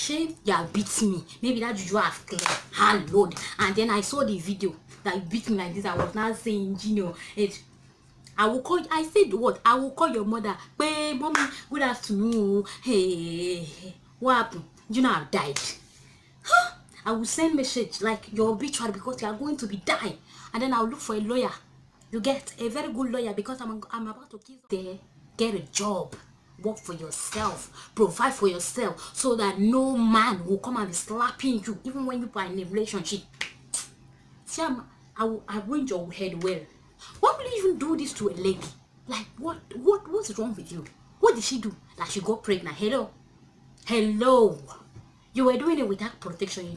Shame you have beat me. Maybe that you have clear. Ah Lord. And then I saw the video that you beat me like this. I was not saying, I will call. I said what? I will call your mother. Hey, mommy, good afternoon. Hey, what happened? I've died. I will send message like your obituary because you are going to be dying, and then I'll look for a lawyer. You get a very good lawyer because I'm about to kill there. Get a job, work for yourself, provide for yourself, so that no man will come and be slapping you, even when you are in a relationship. See, I will arrange your head well. Why will you even do this to a lady? Like, what's wrong with you? What did she do? Like, she got pregnant. Hello. You were doing it without protection.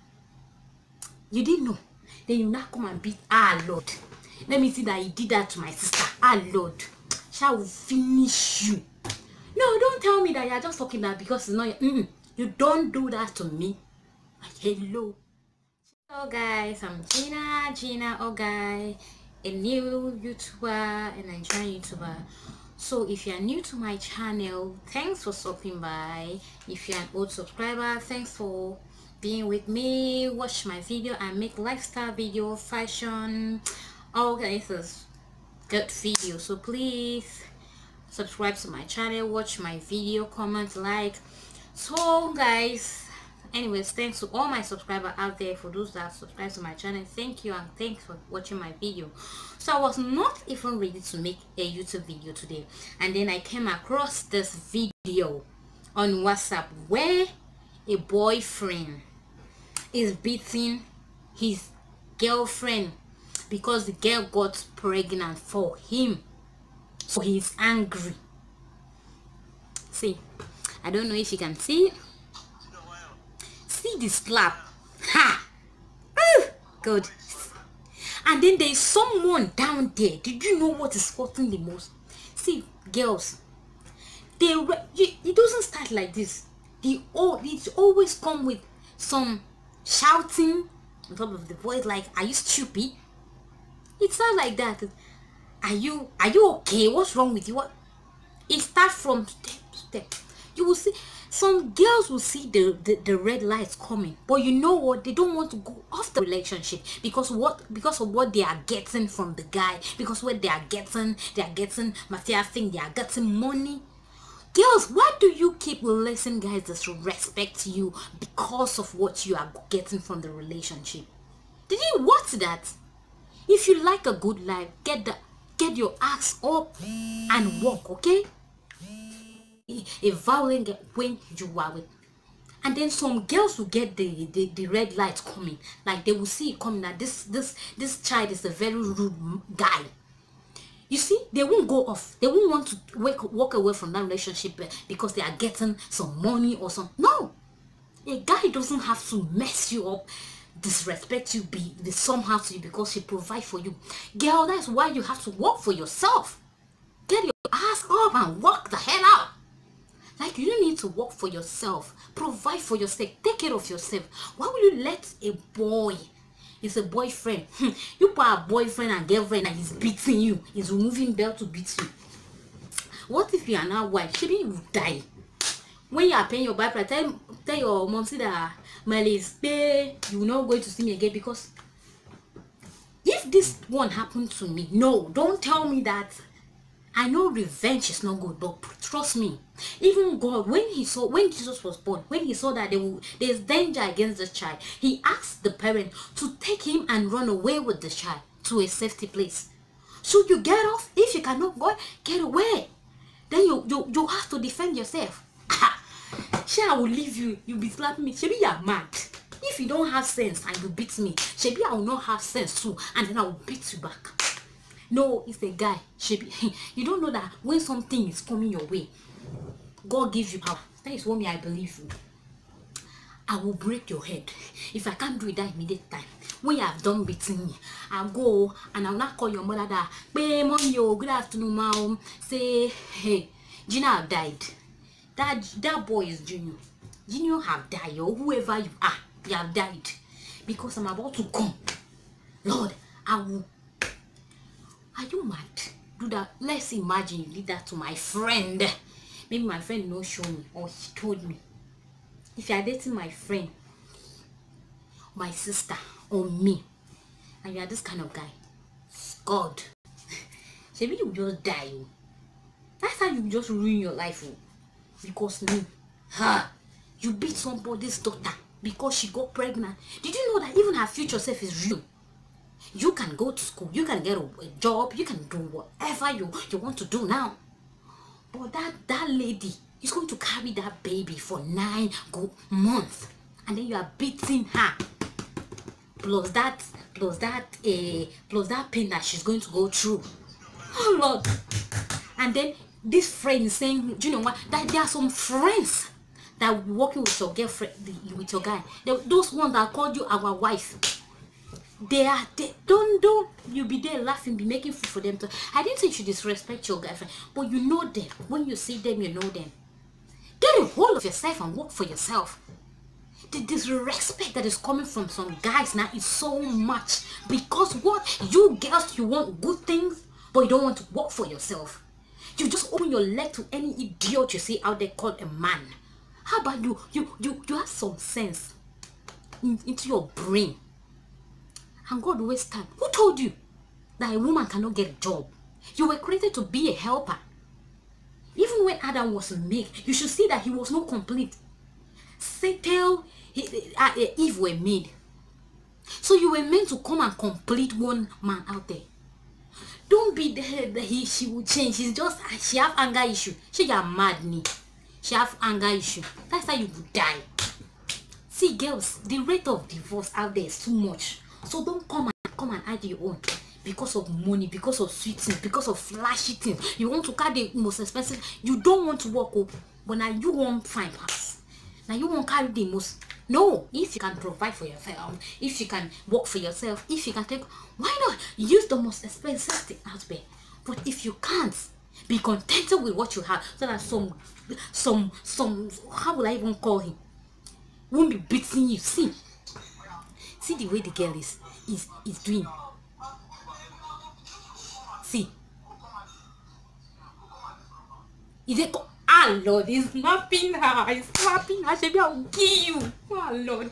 You didn't know. Then you now come and beat. Ah Lord, let me see that you did that to my sister. Ah Lord, shall we finish you? No, don't tell me that you're just talking that because it's not. You don't do that to me. Like, hello. Hello guys, I'm Gina Ogai, a new YouTuber, a Nigerian YouTuber. So if you are new to my channel, thanks for stopping by. If you're an old subscriber, thanks for being with me. Watch my video and make lifestyle video, fashion, all kinds of good video. So please subscribe to my channel, watch my video, comment, like. So guys, anyways, thanks to all my subscribers out there. For those that subscribe to my channel, thank you, and thanks for watching my video. So I was not even ready to make a YouTube video today, and then I came across this video on WhatsApp where a boyfriend is beating his girlfriend because the girl got pregnant for him. So he's angry. See, I don't know if you can see it. See the slap. Ha! Good. And then there's someone down there. Did you know what is hurting the most? See, girls, it doesn't start like this. It always come with some shouting on top of the voice, like, are you stupid? It sounds like that. Are you okay? What's wrong with you? What? It starts from step. You will see some girls will see the red lights coming, but you know what? They don't want to go off the relationship because of what they are getting from the guy, because what they are getting material thing, they are getting money. Girls, why do you keep letting guys disrespect you because of what you are getting from the relationship? Did you watch that? If you like a good life, get your ass up and walk, okay? A violent girl when you are with, and then some girls will get the red lights coming, like they will see it coming that this child is a very rude guy. You see, they won't go off. They won't want to walk away from that relationship because they are getting some money or some. No, a guy doesn't have to mess you up, disrespect you, be somehow to you because he provide for you. Girl, that's why you have to work for yourself. Get your ass up and work the hell out. Like, you don't need to work for yourself. Provide for yourself. Take care of yourself. Why will you let a boy, it's a boyfriend, you put a boyfriend and girlfriend and he's beating you, he's removing belt to beat you? What if you are now wife? Maybe you will die. When you are paying your bike, tell your mom, see that Malay's pay, you're not going to see me again. Because if this one happened to me, no, don't tell me that. I know revenge is not good, but trust me, even God, when Jesus was born, when he saw that there's danger against the child, he asked the parent to take him and run away with the child to a safety place. So you get off. If you cannot go, get away. Then you have to defend yourself. I will leave you. You'll be slapping me. Shebi, you're mad. If you don't have sense and you beat me, Shebi, I will not have sense too, and then I will beat you back. No, it's a guy. You don't know that when something is coming your way, God gives you power. That is what I believe in. I will break your head if I can't do it that immediate time. When you have done beating me, I'll go and I'll not call your mother that, "Hey, mommy, good afternoon, mom." Say, "Hey, Gina have died." That boy is Junior. Junior have died, or whoever you have died, because I'm about to come. Lord, I will. Are you mad? Do that. Let's imagine you did that to my friend. Maybe my friend no show me, or he told me. if you are dating my friend, my sister, or me, and you are this kind of guy, God, maybe you just die. Oh. That's how you just ruin your life. Oh. Because me, you beat somebody's daughter because she got pregnant. Did you know that even her future self is real? You can go to school, you can get a job, you can do whatever you want to do now. But that lady is going to carry that baby for 9 good months, and then you are beating her. Plus that pain that she's going to go through. Oh Lord. And then this friend is saying, do you know what? That there are some friends that are working with your girlfriend, with your guy. Those ones that called you our wife. They don't you be there laughing, be making food for them. I didn't say you should disrespect your girlfriend, but you know them. When you see them, you know them. Get a hold of yourself and work for yourself. The disrespect that is coming from some guys now is so much because what you girls, you want good things, but you don't want to work for yourself. You just open your leg to any idiot you see out there called a man. How about you have some sense into your brain? And God waste time. Who told you that a woman cannot get a job? You were created to be a helper. Even when Adam was made, you should see that he was not complete. Satan, Eve were made. So you were meant to come and complete one man out there. Don't be there that she will change. She have anger issue. She got mad me. She have anger issue. That's how you would die. See girls, the rate of divorce out there is too much. So don't come and add your own because of money, because of sweet things, because of flashy things. You want to carry the most expensive. You don't want to work, but now you won't find pass. Now you won't carry the most. No, if you can provide for yourself, if you can work for yourself, if you can take, why not use the most expensive thing out there? But if you can't, be contented with what you have, so that some how will I even call him, won't be beating you. See the way the girl is doing. See. Is it? Ah Lord, he's slapping her. He's slapping her. Shebi, I'll kill you. Ah Lord.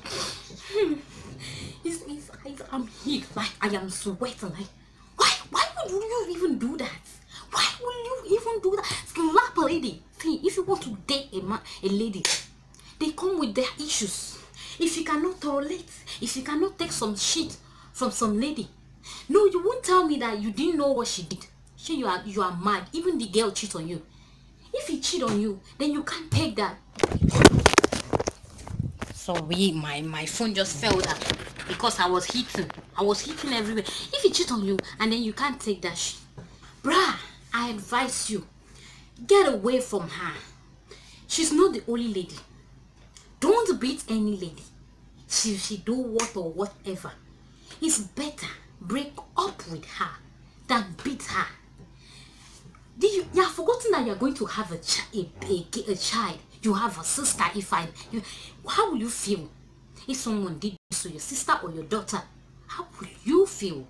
I'm here. Like I am sweating. Like why would you even do that? Why will you even do that? Slap a lady. See, if you want to date a lady, they come with their issues. If you cannot tolerate, if you cannot take some shit from some lady, no, you won't tell me that you didn't know what she did. You are mad. Even the girl cheats on you. If he cheat on you, then you can't take that. Sorry, my phone just fell down because I was hitting everywhere. If he cheat on you and then you can't take that shit, bruh, I advise you, get away from her. She's not the only lady. Don't beat any lady. She do what or whatever. It's better break up with her than beat her. You have forgotten that you are going to have a child. You have a sister. How will you feel if someone did this to your sister or your daughter? How will you feel?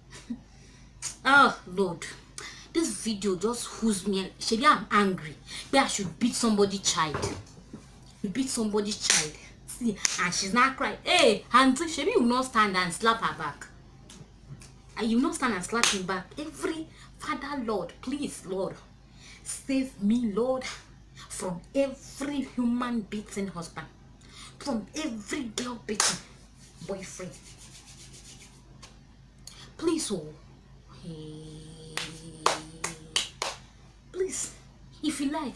Oh Lord, this video just who's me. Maybe I'm angry. Maybe I should beat somebody's child. You beat somebody's child. See, and she's not crying. Hey, auntie, Shebi will not stand and slap her back. And you will not stand and slap him back. Every Father, Lord, please, Lord, save me, Lord, from every human beating husband, from every girl beating boyfriend. Please, oh, hey, please. If you like,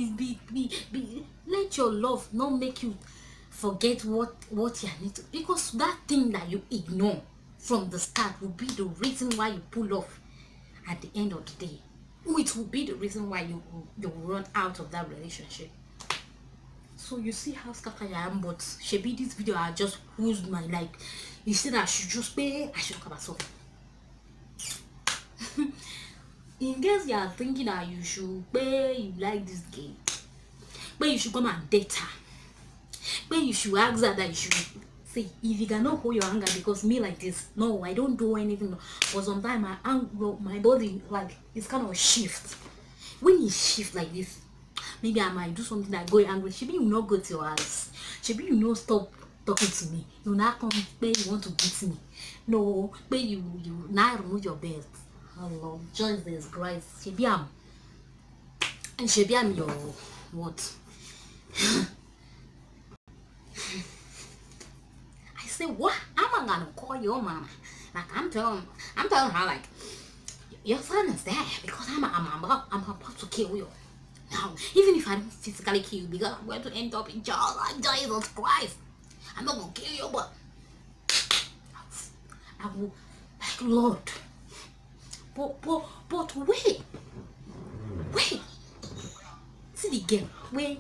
let your love not make you forget what you need to, because that thing that you ignore from the start will be the reason why you pull off at the end of the day. It will be the reason why you run out of that relationship. So you see how scattered I am, but Shebi, this video I just who's my like. You said I should just pay, I should come myself. In case you are thinking that you should pay, you like this game, but you should come and date her, but you should ask her that you should say, if you cannot hold your anger, because me like this, no, I don't do anything. But sometimes my body, like, it's kind of a shift. When you shift like this, maybe I might do something that go angry. She will not go to your house. Should you no stop talking to me? You not come pay you want to beat me. No, pay you now remove your belt. Hello, Jesus Christ. Should be your what? I say what? I'm gonna call your mama. Like I'm telling her like your son is there because I'm about to kill you. Now, even if I don't physically kill you because I'm going to end up in jail like Jesus Christ. I'm not gonna kill you, but I will like Lord. But wait. See the girl. Wait.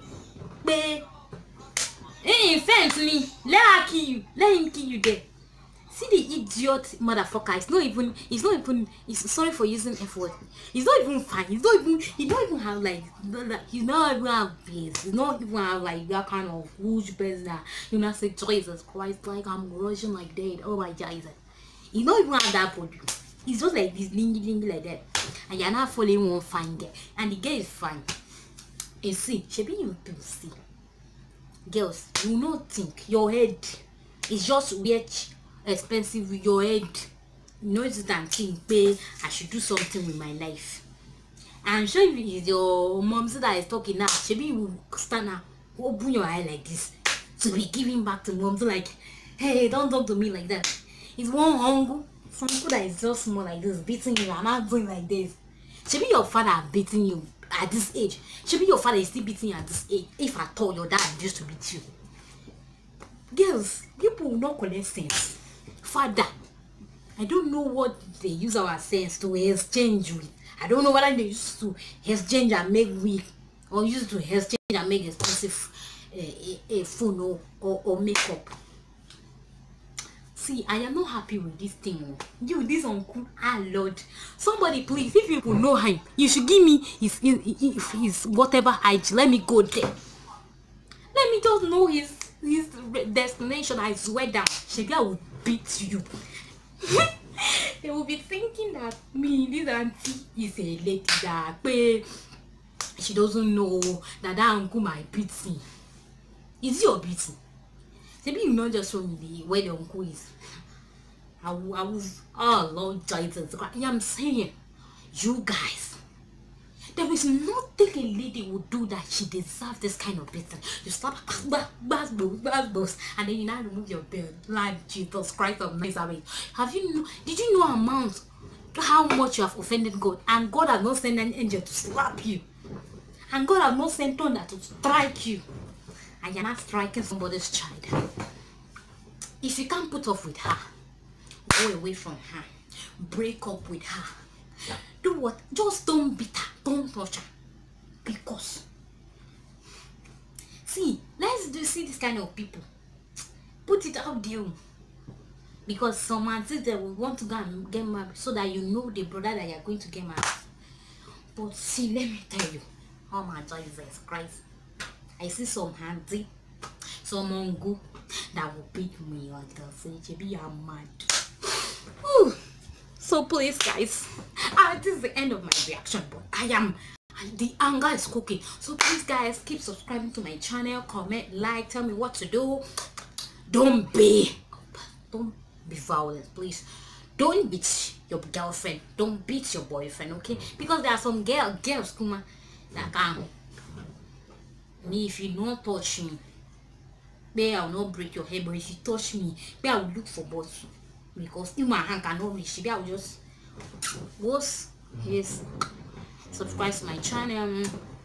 Hey, fence me. Let her kill you. Let him kill you there. See the idiot motherfucker. It's sorry for using F word. He's not even fine. He don't even have like he's not even have face. He's not even have like that kind of huge person that you know say Jesus Christ like I'm rushing like that. Oh my Jesus. He don't even have that body. He's just like this lingy like that. And you're not following one fine girl. And the girl is fine. You see, she be you to see. Girls, you not think your head is just weird. Expensive with your head. You know it's that thing pay I should do something with my life. I'm sure if it's your mom that is talking now, maybe you stand up, open your eye like this to be giving back to mom. So like, hey, don't talk to me like that. It's one hunger. Some people that is just small like this, beating you. I'm not doing like this. Maybe your father beating you at this age. Maybe your father is still beating you at this age. If I told your dad used to beat you. Girls, people will not collect sense. Father, I don't know what they use our sense to exchange with. I don't know whether they used to exchange and make weak or used to exchange and make expensive a phone or makeup. See, I am not happy with this thing. You, this uncle, Lord. Somebody, please, if you know him, you should give me his whatever age. Let me go there. Let me just know his destination. I swear down. Maybe I will beat you. They will be thinking that me, this auntie, is a lady that she doesn't know that uncle might beat me. Is it your beating? Maybe you not just show me where the uncle is. I was oh Lord Jesus. I am saying, you guys, there is nothing a lady would do that she deserves this kind of beating. You stop buzz, and then you now remove your belt. Like Jesus Christ of Nazareth. Did you know amount how much you have offended God? And God has not sent an angel to slap you. And God has not sent thunder to strike you. And you're not striking somebody's child. If you can't put up with her, go away from her. Break up with her. Do what? Just don't beat her. Don't touch her. Because see, see this kind of people. Put it out there. Because someone says they will want to go and get married so that you know the brother that you're going to get married. But see, let me tell you, oh my Jesus Christ. I see some handy, some mongo that will beat me like that. Say, JB, I'm mad. Ooh. So please, guys, this is the end of my reaction. But the anger is cooking. So please, guys, keep subscribing to my channel, comment, like, tell me what to do. Don't be violent, please. Don't beat your girlfriend. Don't beat your boyfriend, okay? Because there are some girls, kuma, that can. Me, if you don't touch me, I will not break your head. But if you touch me, I will look for both. Because if my hand cannot reach, I will just subscribe to my channel.